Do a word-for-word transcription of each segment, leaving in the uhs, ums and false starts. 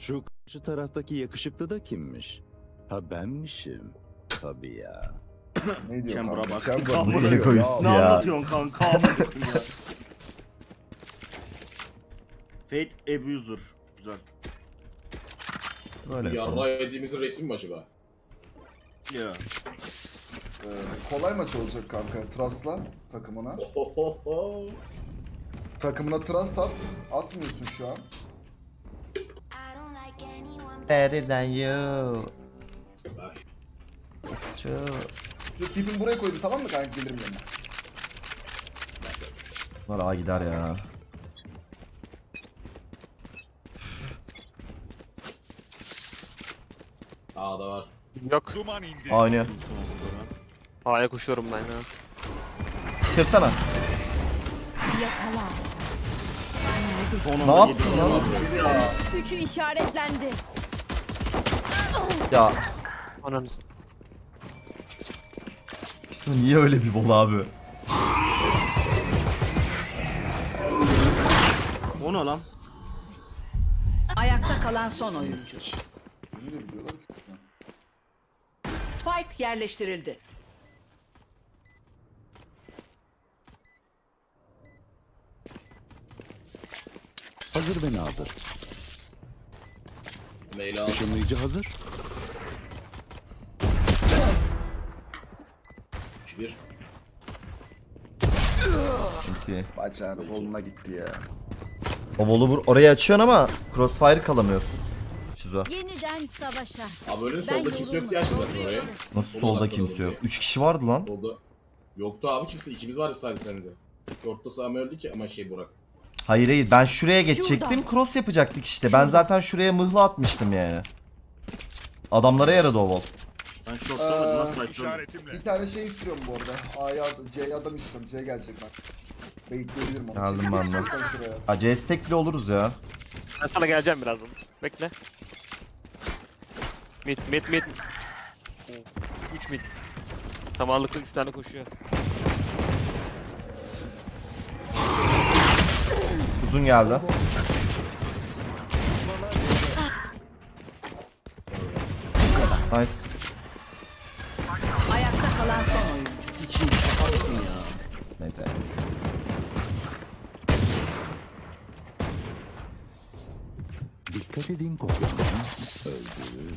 Şu karşı taraftaki yakışıklı da kimmiş? Ha benmişim. Tabii ya. Ne diyor Chamber'a kanka? bak. Chamber Kamera ne diyor egoist Ne ya? ya. anlatıyorsun kanka? ya. Fate Abuser. Güzel. Böyle yapalım. Yarra yediğimizin resmi mi acaba? Ya. Ee, kolay maç olacak kanka. Trust'la takımına. Ohohoho. Takımına trust at. Atmıyorsun şu an. Better than you. It's true. Şu tipini buraya koydum, tamam mı kanka? Gelirim yanına. Bunlar A gider ya. A'da var. Yok. A oynuyor. A'ya koşuyorum ben ya. Kırsana. Yakala. Ne yaptın lan? Üçü işaretlendi. Ya Ananı. niye öyle bir bol abi? O ne lan? Ayakta kalan son oyuncu. Ne diyorlar ki? Spike yerleştirildi. Hazır ve nazır. Mail al. Işınlayıcı hazır. üç bir. İki. Bacağını koluna gitti ya. O bolu vur. Orayı açıyorsun ama crossfire kalamıyorsun. Şizo. Yeniden savaşa. Abi öyle Ben solda kimse yok diye açtılar oraya. Nasıl Solda solda dakikada kimse oldu yok? diye. Üç kişi vardı lan. Solda. Yoktu abi kimse. İkimiz vardı sadece sende. Orta Sami öldü ki ama şey Burak. Hayır hayır ben şuraya geçecektim. Cross yapacaktık işte. Ben zaten şuraya mıhla atmıştım yani. Adamlara yaradı o bol. Ben short'ta nasıl açıyorum? Bir tane şey istiyorum bu arada. A'ya, C'ye adam istiyorum. C gelecek bak. Bekleyebilirim onu. Geldim Çekil ben de. istiyorsan şuraya. Ha C S tek bile oluruz ya. Ben sana geleceğim birazdan. Bekle. Mid mid mid. üç mid. Tamamlıklı üç tane koşuyor. Uzun geldi. Nice. Ayakta kalan son oyuncu. Sikim kapattın ya. Neyse. Dikkat edin kopyalarım. Öldü.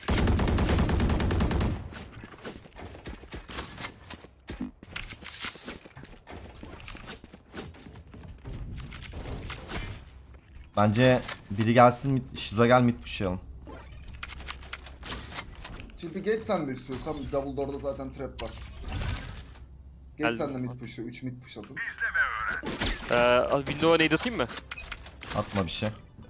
Bence biri gelsin mid, Şizo gel mid pushlayalım. Çipi geç sen de istiyorsan. Double door'da zaten trap var. Geç Geldim. sen de mid push'u. üç mid push atın. Ee, Windows'a nade atayım mı? Atma bir şey.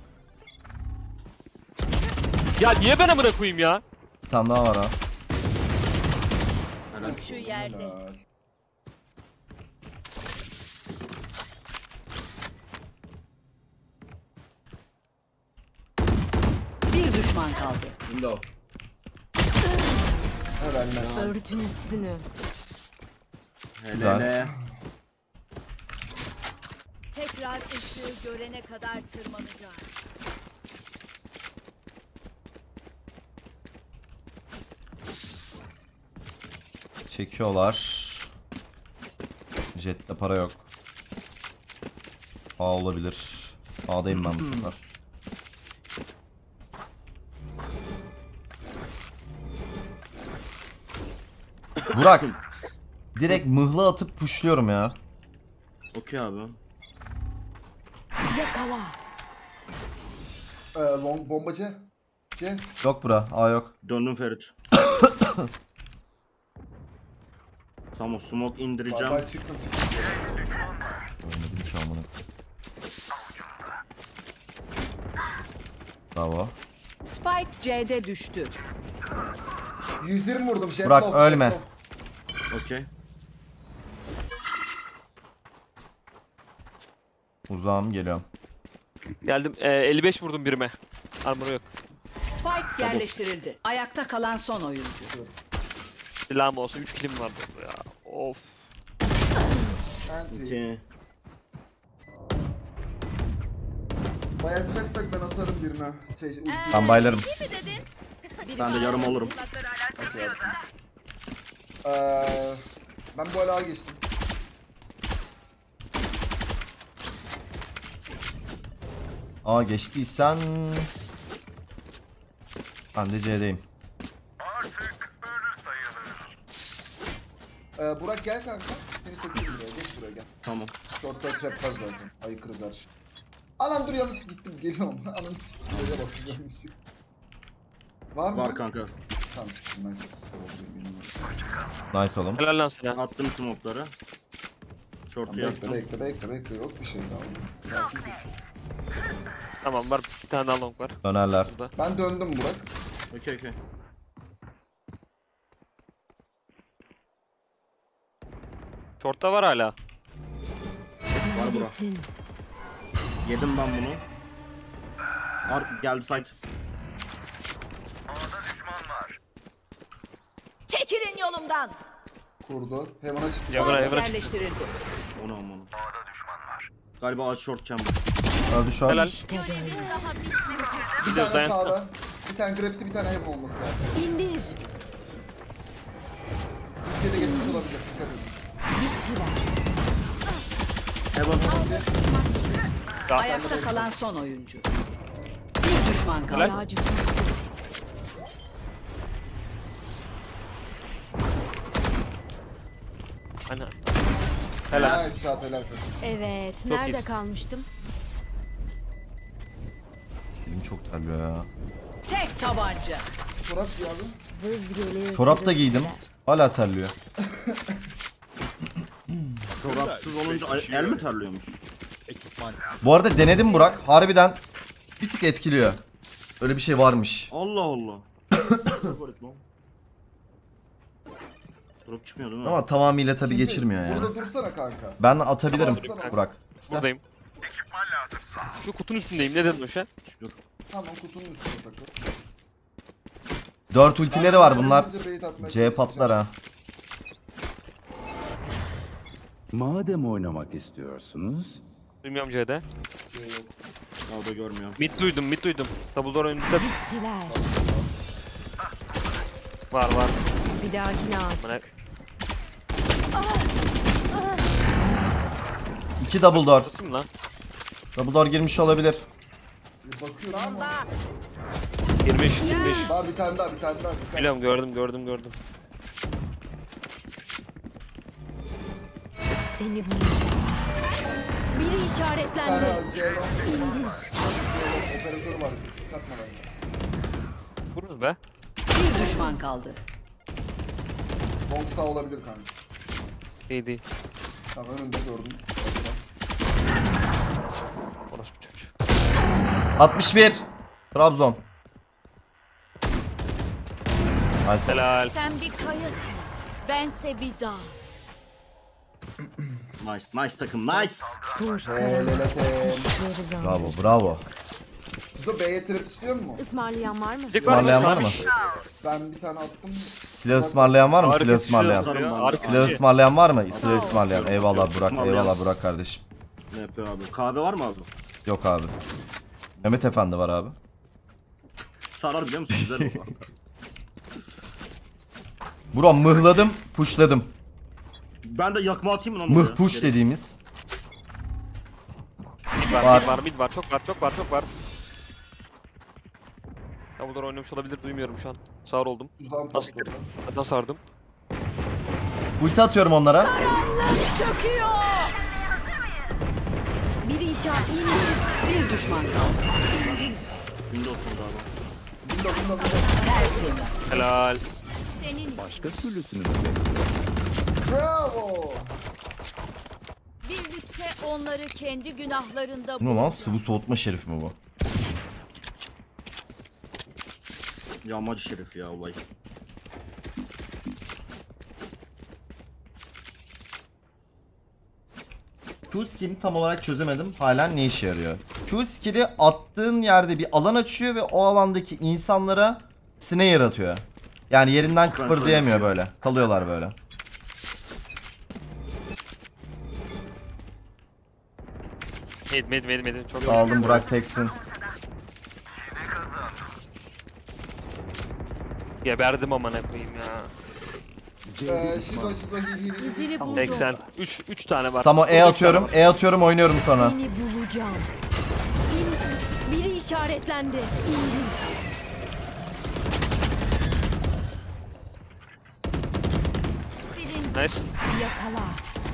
Ya niye ben amına koyayım ya? Bir tane daha var ha. Üçü yerde. Helal. Bir düşman kaldı. Window. Helal lan. Örtün üstünü. Hele Güzel. hele. Tekrar ışığı görene kadar tırmanacağım. Çekiyorlar. Jet'te para yok. A olabilir. A'dayım ben bu sefer. Burak. Direkt mıhla atıp pushluyorum ya. Okey abi. Yakala. Ee, long bomba C. C. Yok bura. A yok. Döndüm Ferit. Tamam smoke indireceğim. Bye çıktım çıktım. Ölmedim ki amına. Bravo. Spike C'de düştü. yüz yirmi vurdum. Jet Burak, low, ölme. jet low. Okey. Uzağım geliyorum. Geldim. Ee, elli beş vurdum birime. Armor yok. Spike yerleştirildi. Ayakta kalan son oyuncu. Silahım olsa üç killim vardı ya. Of. Anti. Okey. Dayatacaksak ben atarım birine. Şey, ulti. Ben baylarım. Ben de yarım alırım. Ee, ben bu alağa geçtim. Aa geçtiysen... Ben de C'deyim. Ee, Burak gel kanka. Seni sokuyorum buraya. Geç buraya gel. Tamam. Short'ta trap var zaten. Aykırı karşı. Alan dur yalnız gittim geliyorum. Ananı s***** böyle basacağım işte. Var mı? Var kanka. Tamam çıktım nice. Nice oğlum. Helal lan sana. Attım smoke'ları. Short'u Tamam, bekle yaptım. bekle bekle bekle yok bir şey daha. Sakin ol. Tamam var bir tane daha long var. Dönerler. Burada. Ben döndüm Burak. Okey okey. Short'ta var hala. Var bura. Yedim ben bunu. Ar geldi site. Çekilin yolumdan. Kurdu. Heaven'a çıktı. Yavra yavra çıktı. Yerleştirildi. Onu onu. Galiba ağaç short chamber. Öldü şu an. Helal. Görevin daha bitmedi. Bir Gidiyoruz, tane dayan. sağda. Bir tane Graft'te bir tane Heaven olması lazım. İndir. Türkiye'de geçmiş olabilir. Dikkat edin. Heaven. Ayakta kalan son oyuncu. Bir düşman kaldı. Helal. Aynen. Helal. Helal şat helal. Evet. Çok Nerede iyisin. kalmıştım? Elim çok terliyor ya. Tek tabanca. Çorap giy abi. Hız gelir. Çorap da giydim. Hala terliyor. Çorapsız olunca ay- el mi terliyormuş? Bu arada denedim Burak. Harbiden bir tık etkiliyor. Öyle bir şey varmış. Allah Allah. Drop çıkmıyor değil mi? Ama tamamıyla tabii Şimdi geçirmiyor yani. Burada dursana kanka. Ben atabilirim Tamam. Burak. Buradayım. Şu kutunun üstündeyim. Ne dedin o şey? Dur. Tamam kutunun üstüne takıl. Dört ultileri var bunlar. Önce bait atmaya C patlar ha. Madem oynamak istiyorsunuz, Bilmiyorum C'de. çalışacağım. C yok. Daha da görmüyorum. Mid duydum mid duydum. Double door önünde Diler. var var. Bir dahakine Bana artık. İki double door. tutayım lan. Double door girmiş olabilir. Bir bakıyorum ama. Girmiş girmiş. Daha bir tane daha bir tane daha. Bir tane. Biliyorum gördüm gördüm gördüm. Seni bulacağım. Biri Bir işaretlendi. tane daha C yok. İndir. Operatör var. Takma bence. Vururuz be. Bir düşman kaldı. Long sağ olabilir kanka. İyi değil. Tamam önünde gördüm. Orası bir çocuk. altmış bir. Trabzon. Nice. Helal. Sen bir kayasın. Bense bir dağ. Nice, nice takım, nice. Helaletem. Bravo bravo. Kuzu B'ye trap istiyor mu? Ismarlayan var mı? Tek var mı? Ismarlayan var mı? Ben bir tane attım. Silah ısmarlayan var mı? Harika Silah kişi ısmarlayan. yazıyor ya, Silah harika Silah kişi. ısmarlayan var mı? Silah ısmarlayan. Eyvallah Burak. Ismarlayan. Eyvallah Burak kardeşim. Ne yapıyor abi? Kahve var mı abi? Yok abi. Mehmet Efendi var abi. Sarar biliyor musun? Güzel oldu. Bro mıhladım, pushladım. Ben de yakma atayım mı lan Mıh oraya? push Gerek- dediğimiz. Mid var, Var. mid var, mid var. Çok var, çok var, çok var. Double door oynamış olabilir, duymuyorum şu an. Sağır oldum. Tuzağım Nasıl patladı. Zaten sardım. Ulti atıyorum onlara. Çöküyor. Biri işaret. İndir. Bir düşman kaldı. Windows'un galiba. Window window window. Helal. Senin için. başka türlüsünü de bekliyorum. Bravo. Birlikte onları kendi günahlarında Bu ne lan? Sıvı soğutma şerif mi bu? Yağmacı şerif ya olay. Q skill'i tam olarak çözemedim. Halen ne işe yarıyor? Q skill'i attığın yerde bir alan açıyor ve o alandaki insanlara snare yaratıyor. Yani yerinden kıpırdayamıyor böyle. Kalıyorlar böyle. Med med med med. Çok Sağ olun Burak teksin. Geberdim amına koyayım ya. Eee şizo şizo hil hil hil. İzini buldum. seksen. üç üç tane var. Samo E atıyorum. E atıyorum oynuyorum sonra. Seni bulacağım. Bir- Biri işaretlendi. İndir. Silin. Nice. Yakala.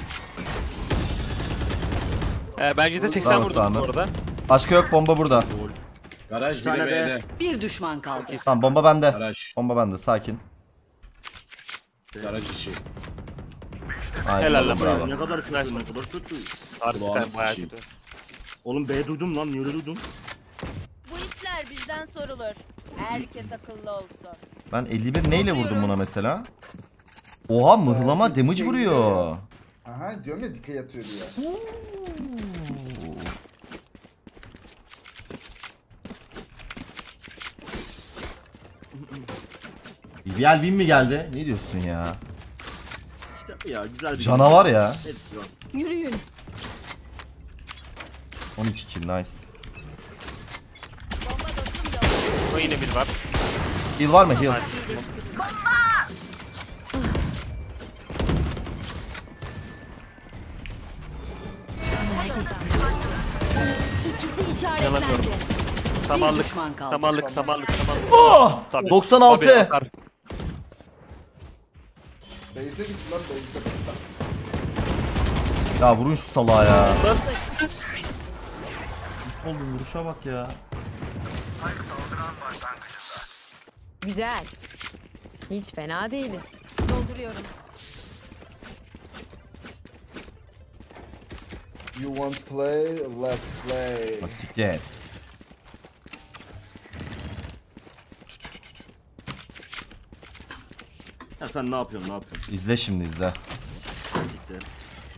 Ee, bence de seksen Tamam, vurdum Sami. bu arada. Başka yok, bomba burada. Garaj Bir tane bile be. B'de. Bir düşman kaldı. Tamam bomba bende. Garaj. Bomba bende, sakin. Garaj içi. Ay, Helal sağ lan, olun, bravo. Ne kadar kötü, Nice. ne kadar kötü. Harbi Kulağına Sky bayağı sıçayım. kötü. Oğlum B duydum lan, niye öyle duydum? Bu işler bizden sorulur. Herkes akıllı olsun. Ben elli bir neyle vurdum buna mesela? Oha, mıhlama damage vuruyor. Aha diyorum ya dikey atıyor diye. B B L win mi geldi? Ne diyorsun ya? İşte ya güzel bir Canavar ya. Hepsi var. Yürüyün. on iki kill, nice. Bomba dostum yok. O yine bir var. Heal var mı? Heal. İyileştirin. İkisi Yalamıyorum. işaretlendi. Samallık. düşman kaldı. Samallık, samallık, samallık. Oh! Tabii. doksan altı. Tabii, atar. Base'e gitti lan base'e. Ya vurun şu salağa ya. Oğlum vuruşa bak ya. Güzel. Hiç fena değiliz. Dolduruyorum. You want to play? Let's play. Siktir. Ya sen ne yapıyorsun, ne yapıyorsun? İzle şimdi, izle. Siktir.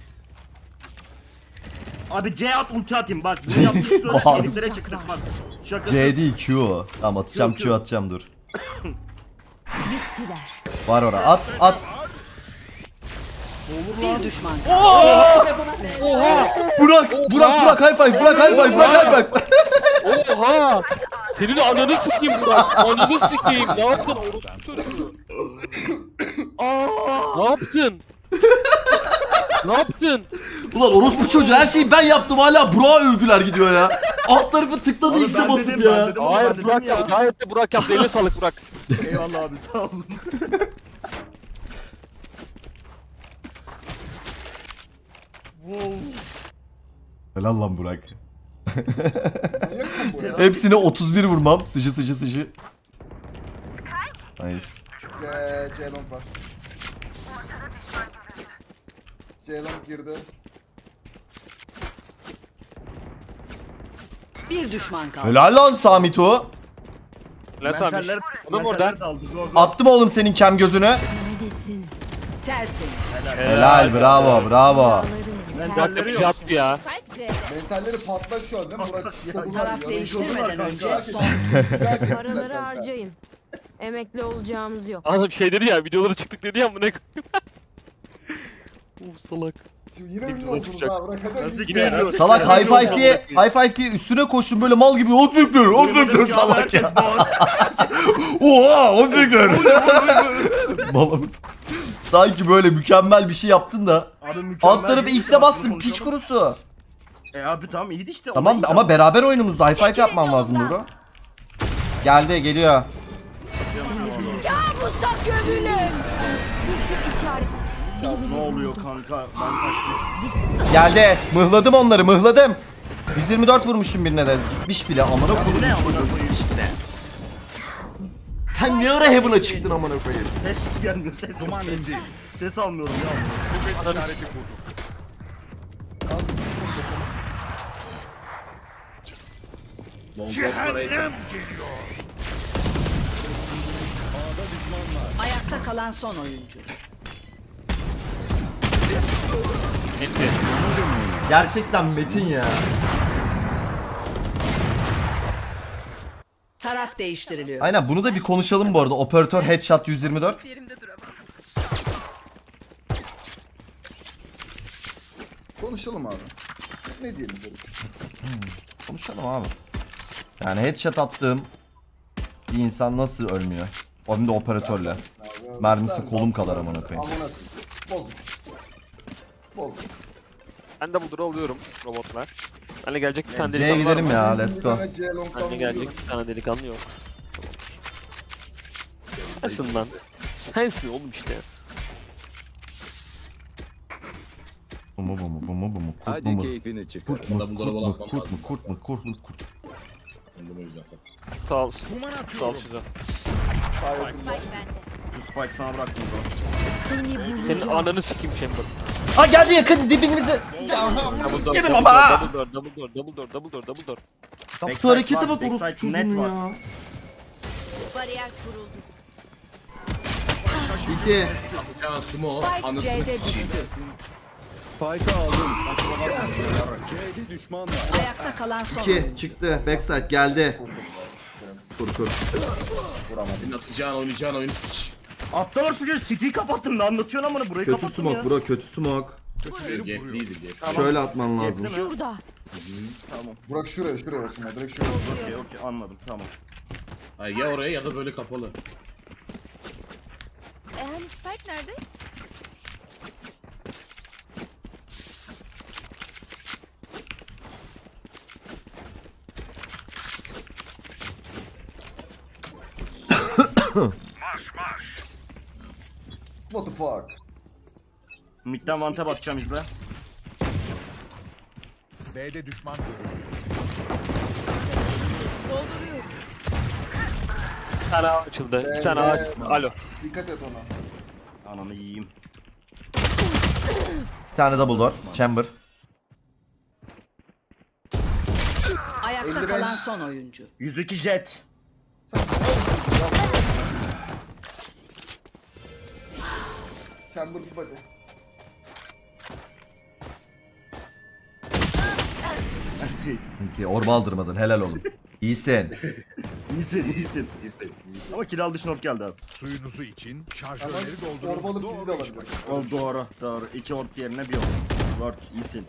Abi C at, ulti atayım bak. Bunu yaptık sonra Abi. yediklere çıktık bak. Şakasız. C değil, Q o. Tamam atacağım, Yok, Q yok. atacağım, dur. Bittiler. Var ora, at at. Bir düşman kaldı. Burak, Burak, Burak high five, Burak high five, Burak high five. Oha! Senin ananı sikeyim Burak. Ananı sikeyim. Ne yaptın orospu çocuğu? Aa! Ne yaptın? Ne yaptın? Ulan orospu çocuğu, her şeyi ben yaptım, hala Burak'a övgüler gidiyor ya. Alt tarafı tıkladı Abi X'e ben basıp dedim, ben ya. dedim ama ben Hayır dedim Burak ya. yaptı. Gayet de Burak yaptı. Eline sağlık Burak. Eyvallah abi, sağ olun. Wow. Helal lan Burak. Manyak mı bu ya? Hepsine otuz bir vurmam. Sıcı sıcı sıcı. Nice. C, C long var. C long girdi. Bir düşman kaldı. Helal lan Samito. Lan Sami. Mentaller, Adam orada. mentaller daldı. Go, go. Attım oğlum senin kem gözünü. Neredesin? Tertemiz. Helal, bravo, bravo. Burak Mentalleri da bir şey yok. yaptı ya. Mentalleri patlak şu an değil mi? Burak kodular Taraf ya. değiştirmeden önce son. Paraları harcayın. Emekli olacağımız yok. Adam şey dedi ya, videoları çıktık dedi ya, bu ne? Uf salak. Şimdi yine ünlü Videoda oldunuz çıkacak. ha Burak hadi. Nasıl İyi gidiyor? ki- Salak high five diye, high five diye üstüne koştum böyle mal gibi. O siktir, o siktir salak ya. Oha, o siktir. Malım. Sanki böyle mükemmel bir şey yaptın da. Abi mükemmel Alt tarafı değil mi? X'e bastım, Konuşalım. piç kurusu. E abi tamam iyiydi işte. Tamam olay ama iyiydi. beraber oyunumuzda high five yapman lazım bro. Geldi, geliyor. Kabusa gömülün. Gücü işaret. Ya ne oluyor kanka? Ben kaçtım. Geldi. Mıhladım onları, mıhladım. yüz yirmi dört vurmuşum birine de. Gitmiş bile amına Bu koyayım ne çocuğu. amına koyayım işte. Sen ne ara Heaven'a çıktın amına koyayım? Ses gelmiyor, ses. Duman indi. Ses almıyorum ya. Long Cehennem. Ayakta kalan son oyuncu. Etti. Gerçekten Metin ya. Taraf değiştiriliyor. Aynen, bunu da bir konuşalım bu arada. Operatör headshot yüz yirmi dört. Konuşalım abi. ne diyelim böyle? Konuşalım abi. Yani headshot attığım bir insan nasıl ölmüyor? O hem de operatörle. Mermisi kolum kadar amına koyayım. Amına koyayım. Bozuk. Bozuk. Ben de Bulldog'u alıyorum robotlar. Benle gelecek bir tane C'ye delikanlı var gidelim mı? ya, let's go. C long'dan Benle gelecek vuruyorum. bir tane delikanlı yok. Sensin lan. Sensin oğlum işte. Bu mu bu mu bu mu bu mu? Kurt mu Hadi mu? keyfini çıkar. Kurt mu? Adamı Kurt dolaba mu? atmam Kurt lazım. mu? Kurt mu? Kurt mu? Kurt. Ben de o yüzden sen. Sağ ol. Sağ ol size. Sağ yakında. Spike bende. Şu spike sana bıraktım da. Senin ananı sikeyim Chamber. Aa geldi yakın dibimize. Double door, Gelin double baba. door, double door, double door, double door, double door. Yaptığı harekete bak Backside orospu net çocuğun var. ya. Bariyer kuruldu. İki. Ya Sumo Spike anasını C'de sikeyim. düştü. Spike'ı aldım. C'de düşman var. Ayakta kalan son İki oyuncu. çıktı. Backside geldi. Kur kur. Senin atacağın oynayacağın oyunu sik. Aptal çocuğu City'yi kapattım da anlatıyorsun ama burayı Kötü kapattım smoke ya. bro, kötü smoke. Gepliydi diye. Tamam. Şöyle atman lazım. Yetti mi? Şurada. Tamam. Burak şuraya şuraya olsun ya. Direkt şuraya. Okey okey anladım tamam. Ay ya oraya ya da böyle kapalı. E hani Spike nerede? What the fuck? Mid'den vante bakacağım izle. B'de düşman görüldü. Dolduruyorum. Bir tane ağ açıldı. Bir tane ağ açıldı. Alo. Dikkat et ona. Ananı yiyeyim. Bir tane double door. Chamber. Ayakta elli beş. kalan son oyuncu. yüz iki jet. Chamber bir body. İki, orba aldırmadın, helal oğlum. İyisin. iyisin iyisin. İstedim. Ama kill aldı şnort geldi abi. Suyunuzu için Ama şarjörleri doldurun. orbalık Doğru bizi de iş alabilir. O doğru doğru. İki ort yerine bir ort. Word iyisin.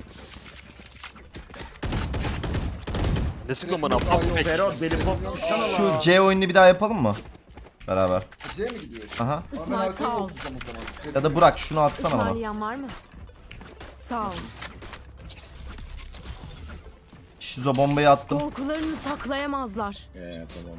Ne sıkıyorum bana? Pop pek. Ferhat beni pop tutsana Şu la. C oyununu bir daha yapalım mı? Beraber. C mi gidiyor? Aha. Ama ben İsmail arkaya sağ ol. oturacağım o zaman. Ya da Burak şunu atsana bana. İsmail var mı? Sağ ol. Şizo bombayı attım. Korkularını saklayamazlar. Eee tamam.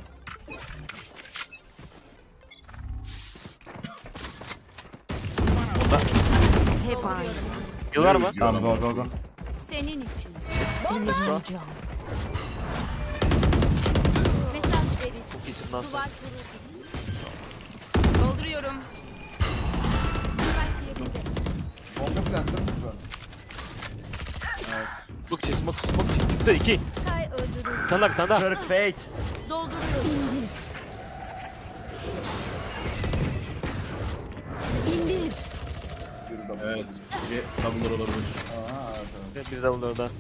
Hep aynı. Yıllar mı? Tamam go go go. Senin için. Let's go. Mesaj verin. Çok iyisin lan sen. Duvar kuruldu. Dolduruyorum. Spike yerinde. Bomba plantları mı güzel? Smoke çek, smoke, smoke çek. Çıktı iki. Sky öldürüldü. Bir tane daha, bir tane daha. Kırk fate. Dolduruyorum. İndir. İndir. Biri de Evet. Bir tablolar olabilir. Aa evet. Evet, bir de buldu orada.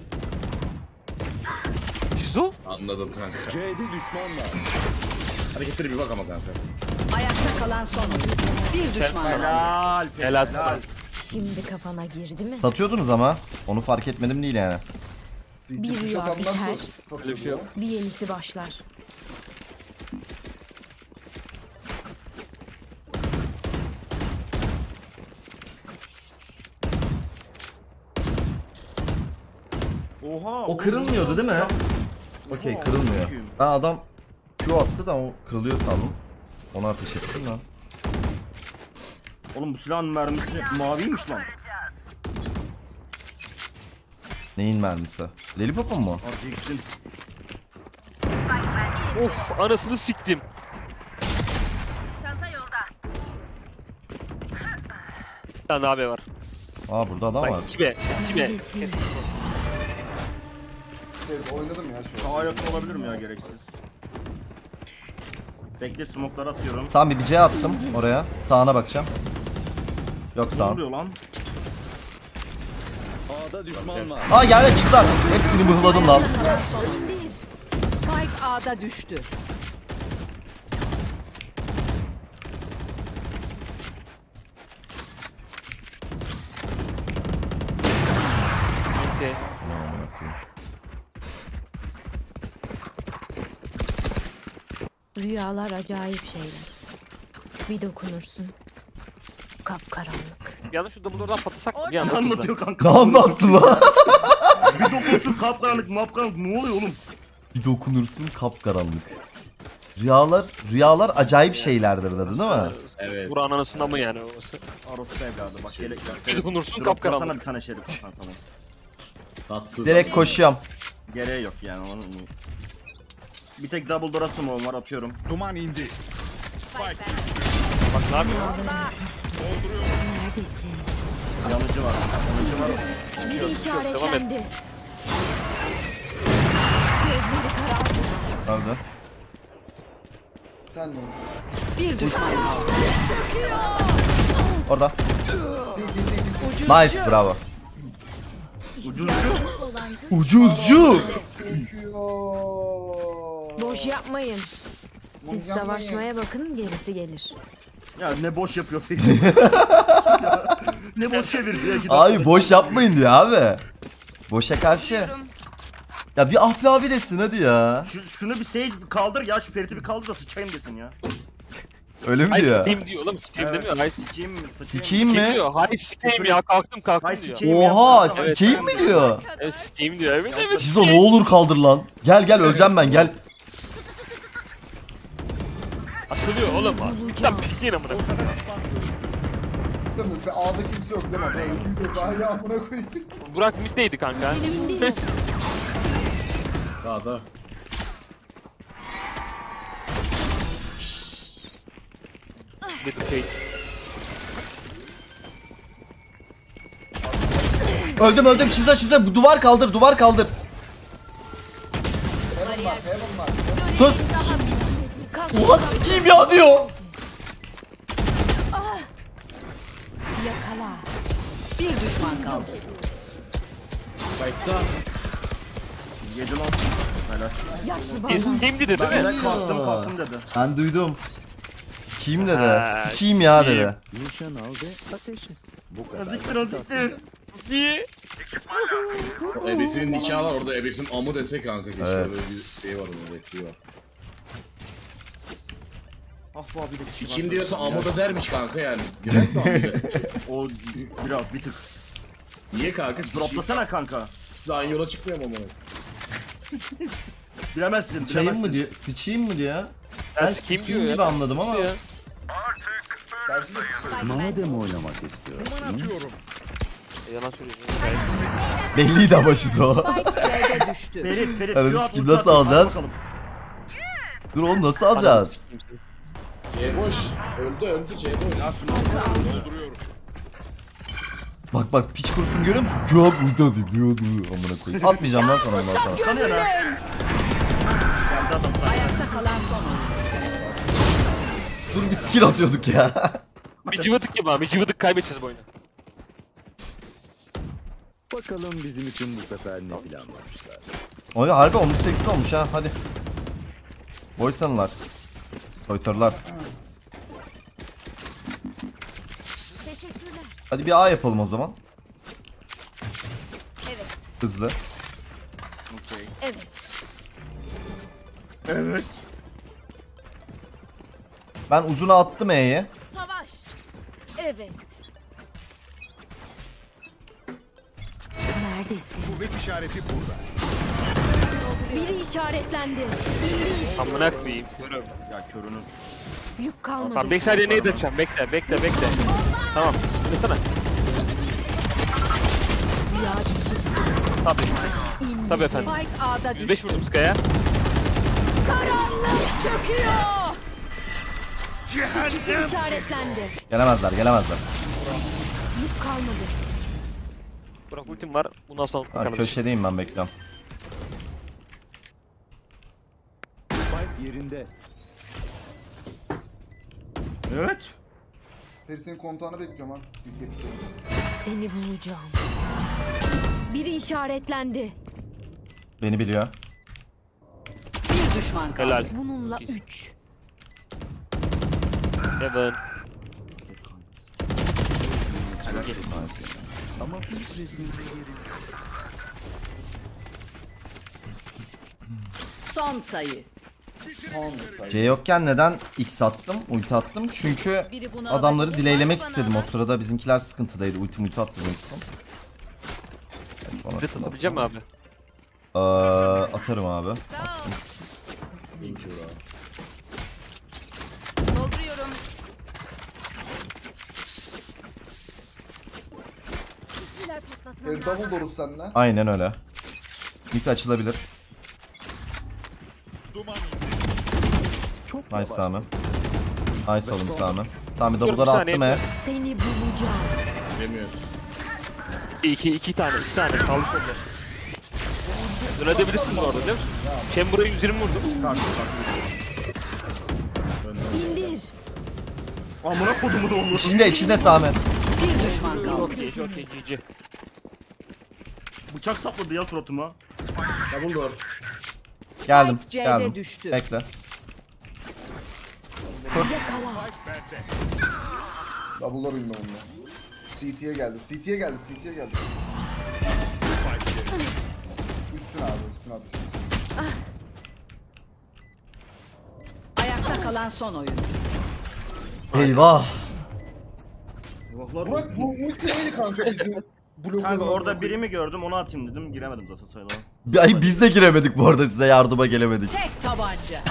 Şizo? Anladım kanka. C'de düşman var. Hareketleri bir bak ama kanka. Ayakta kalan son oyuncu. Bir düşman kaldı. Helal. Fate, Helal. helal. Şimdi kafana girdi mi? Satıyordunuz ama. Onu fark etmedim değil yani. Bir rüya biter. Öyle bir şey yok. Bir yenisi başlar. Oha. O kırılmıyordu değil mi? Okey kırılmıyor. Ben adam Q attı da o kırılıyor sandım. Ona ateş ettim lan. Oğlum bu silahın mermisi maviymiş lan. Neyin mermisi? Lollipop'un mu? Azıcıksın. Of, anasını siktim. Çanta yolda. Bir tane abi var. Aa burada adam var. Bak iki be, iki be. Kesin. Şey, oynadım ya şu an. Daha yakın olabilir mi ya gereksiz? Bekle smoke'lar atıyorum. Tamam bir C attım oraya. Sağına bakacağım. Yok Ne sağ. oluyor lan? A'da düşman var. Aa geldi çıktılar. Hepsini mıhladım lan. İndir. Spike A'da düştü. Bitti. Rüyalar acayip şeyler. Bir dokunursun. Kapkaranlık. Bir anda şu Dumbledore'dan patlasak mı? Bir Ne anda anlatıyor kanka? Ne anlattı lan? Bir dokunsun kapkaranlık mapkaranlık ne oluyor oğlum? Bir dokunursun kapkaranlık. Rüyalar, rüyalar acayip şeylerdir dedi değil mi? Evet. Buranın anasında mı yani orası? Orospu evladı bak gerek yok. Bir dokunursun Droplasana kapkaranlık. bir tane şerif. Ha, tamam. Tatsız. Direkt koşuyorum. Gereği yok yani onun. Bir tek double door smoke'um var atıyorum. Duman indi. Bak ne yapıyor? Neredesin? Yanıcı var. Yanıcı var. Biri işaretlendi. Nerede? Sen de. Bir düşman kaldı. Orada. Sil sil sil sil. Nice, bravo. Ucuzcu. Ucuzcu. Çekiyor. Boş yapmayın. Siz Boş yapmayın. savaşmaya bakın, gerisi gelir. Ya ne boş yapıyor peki. Ne boş çevirdi ya. iki Abi dakika. boş yapmayın diyor abi. Boşa karşı. Ya bir ah be abi desin hadi ya. Şu, şunu bir Sage bir kaldır ya şu Ferit'i bir kaldır da sıçayım desin ya. Öyle mi Hayır diyor? sikeyim diyor oğlum, sikeyim demiyor. Hayır Sikeyim mi? Sikeyim sikeyim mi? diyor. Hayır sikeyim ya, kalktım kalktım Hayır diyor. sikeyim ya. Oha, Evet, sikeyim mi diyor? Evet sikeyim diyor, evet evet. Cizo ne olur kaldır lan. Gel gel öleceğim ben gel. Açılıyor oğlum. Lan pikleyin amına. Değil mi? Ve A'da kimse yok değil mi? Böyle kimse yok. Aile amına koyayım. Burak middeydi kanka. Daha da. Little Kate. Öldüm öldüm Şizo Şizo bu duvar kaldır duvar kaldır. Heaven var, heaven var. Sus. Oha sikeyim ya diyor. Yakala. Bir düşman kaldı. Fight'ta. Yedi lan. Helal. Sikeyim dedi değil Ben mi? de kalktım kalktım dedi. Ben duydum. Sikeyim dedi. Ha, Sikeyim ya sikeyim. dedi. Nişan al ve ateş et. Bu kadar. Azıktır azıktır. İyi. O ebesinin nikahı var orada, ebesinin amı dese kanka keşke, Evet. böyle bir şey var onun repliği var. Ah bu abi de Sikim diyorsa amı da dermiş kanka yani. Girmez mi amı dese? O biraz bir tık. Niye kanka? Sikim. Droplasana kanka. Siz de aynı yola çıkmıyor mu amına? Bilemezsin Sıçayım mı bilemezsin. diyor? Sıçayım mı diyor? Ya Ben sikeyim sikeyim diyor gibi ya. anladım ama. Ya. Madem oynamak istiyorsun. Yalan söylüyorsun. Belliydi ama Şizo. C'de düştü. Ferit Ferit. Ananı Q at, sikeyim, ulti nasıl at, alacağız? hadi bakalım. Dur oğlum nasıl alacağız? C boş. Öldü öldü C boş. Bak bak piç kurusunu görüyor musun? Yok burada atayım. Yok burada amına koyayım. Atmayacağım lan sana bundan sonra. Kanıyor lan. Geldi adam sana. Ayakta kalan son oyuncu. Dur bir skill atıyorduk ya. Bir cıvıdık gibi abi, bir cıvıdık kaybedeceğiz bu oyunu. Bakalım bizim için bu sefer ne planlamışlar. Oy harbi on sekiz olmuş ha hadi. Boysanlar. Soytarlar. Teşekkürler. Hadi bir A yapalım o zaman. Evet. Hızlı. Okey. Evet. Evet. Ben uzuna attım E'ye. Savaş. Evet. Neredesin? Kuvvet işareti burada. Biri işaretlendi. Amına koyayım. Görüyorum. Ya körünün. Yük kalmadı. Tamam backside'e nade atacağım. Bekle bekle bekle. Tamam. Oynasana. Tabii. Tabii efendim. Spike A'da yüz beş düştü. vurdum Sky'a. Karanlık çöküyor. Biri işaretlendi. Gelemezler gelemezler. Yük kalmadı. Burak ultim var. Bundan sonra Ha, bakalım. köşedeyim ben bekliyorum. Spike yerinde. Evet. Ferit'in kontağını bekliyorum ha. Dikkat et. Seni bulacağım. Biri işaretlendi. Beni biliyor. Bir düşman kaldı. Helal. Bununla İyisin. üç. Heaven. Ama ilk resminde yeri. Son sayı. C yokken neden X attım, ulti attım? Çünkü Biri bunu adamları alabilir. delaylemek Bana istedim. O bana. sırada bizimkiler sıkıntıdaydı. Ulti multi attım. Red atabileceğim mi abi? Ee, atarım abi. Sağ ol. Thank you bro. Dolduruyorum. Bir şeyler patlatmam E, lazım. double door'uz seninle. Aynen öyle. Mid açılabilir. Duman Çok Nice Sami. Nice oğlum Sami. Sami Dur, bir double'ları saniye. attım he. Seni bulacağım. Bilemiyoruz. İki, iki, iki tane, iki tane. Kaldı sonunda. Dönebilirsiniz bu arada biliyor musun? Chamber'a yüz yirmi vurdum. Karşı karşı. İndir. Amına kodumu da olur. İçinde içinde Sami. Bir düşman kaldı. Çok iyi, çok iyi. G G. Bıçak sapladı ya suratıma. Double door. Geldim. C'de Geldim. düştü. Bekle. Double door bilmem onunla. C T'ye geldi. C T'ye geldi. C T'ye geldi. Üstün abi. Üstün abi. Ayakta kalan son oyuncu. Eyvah. Vahlar Burak bu ulti neydi kanka bizim? Kanka orada birimi gördüm onu atayım dedim giremedim zaten sayılara. Ay biz de giremedik bu arada, size yardıma gelemedik. Tek tabanca.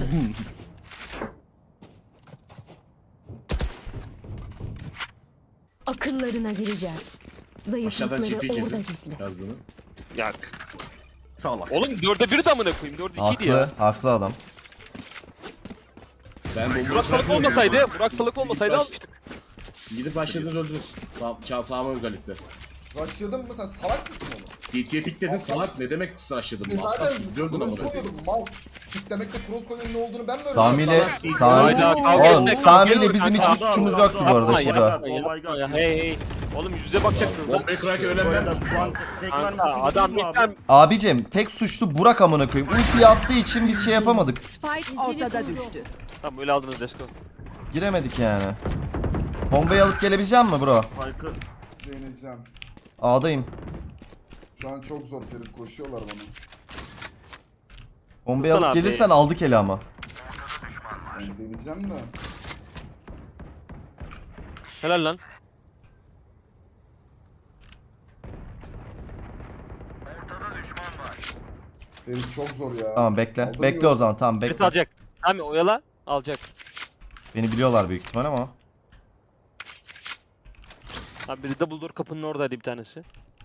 Akıllarına gireceğiz. Aşağıdan Zayıflıkları G P orada kesin. gizli. Yazdığını. Ya Salak. oğlum dörde biri de amına koyayım. Dörde ikiydi ya. Haklı, haklı adam. Ben bombayı Burak Salık bırakmıyorum olmasaydı, ya. Burak Salık olmasaydı Baş- almıştık. Gidip başladınız öldünüz. Sağ, çağ, sağma özellikle. Başladın mı sen salak mısın oğlum? C T'ye pikledin salak ne demek başladın? E zaten Aptal dördün cross amına koyayım. koyuyordum mal. Kitlemekte cross koyunun ne olduğunu ben mi öğrendim? Sami ile salak, Sami, Hayda, kavga oğlum etme, Sami kavga ile bizim etme. hiçbir suçumuz yoktu bu arada Yapma ya. şurada. Oh my god. Ya hey hey. Oğlum yüze bakacaksınız lan. Bombayı kurarken ölen Böyle ben. şu an tekrar Kanka mısın? adam Abi. midden Abicim tek suçlu Burak amına koyayım. Ultiyi attığı için biz şey yapamadık. Spike ortada düştü. Tamam öyle aldınız let's go. Giremedik yani. Bombayı alıp gelebilecek misin bro? Haykır. Deneyeceğim. A'dayım. Şu an çok zor Ferit koşuyorlar bana. Bombayı Tutsana alıp abi. gelirsen aldık eli ama. Ben deneyeceğim de. Helal lan. Ferit çok zor ya. Tamam bekle. Aldın Bekle mı? o zaman, tamam Birit bekle. alacak. Tamam oyala alacak. Beni biliyorlar büyük ihtimal ama. Abi biri double door kapının oradaydı bir tanesi.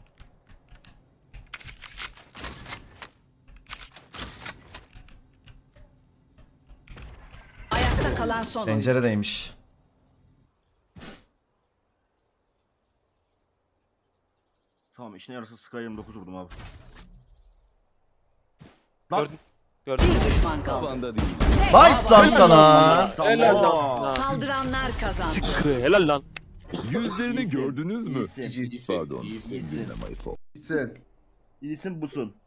Ayakta kalan son oyuncu. Penceredeymiş. Tamam işine yarısı Sky yirmi dokuz vurdum abi. Gördüm. Gördüm. Bir düşman kaldı. Tavanda değil. Nice lan sana. Helal lan. Salak. Ha. Saldıranlar kazandı. Sıkı helal lan. Yüzlerini gördünüz mü? İyisin. İyisin. Pardon. İyisin. İyisin. Gitsin. İyisin busun.